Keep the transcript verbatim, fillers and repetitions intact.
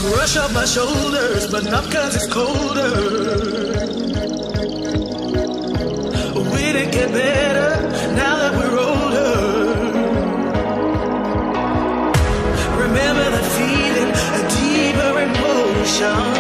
Rush off my shoulders, but not cause it's colder. We didn't get better now that we're older. Remember that feeling, a deeper emotion.